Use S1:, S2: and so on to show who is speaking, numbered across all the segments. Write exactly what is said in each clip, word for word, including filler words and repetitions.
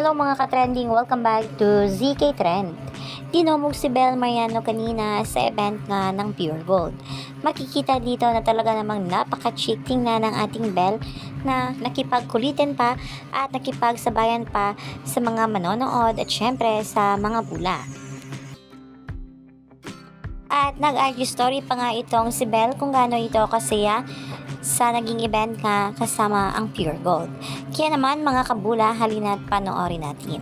S1: Hello mga ka-trending, welcome back to Z K Trend. Dinumog si Bel Mariano kanina sa event nga ng Pure Gold. Makikita dito na talaga namang napaka-chic tingnan ng ating Bel na nakipagkulitin pa at nakipagsabayan pa sa mga manonood at syempre sa mga bula. At nag-I G story pa nga itong si Bel kung gaano ito kasaya sa naging event nga kasama ang Pure Gold. Kaya naman mga kabula, halina't panoorin natin.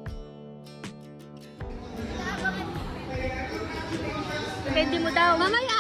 S2: Depende mo daw. Mamaya!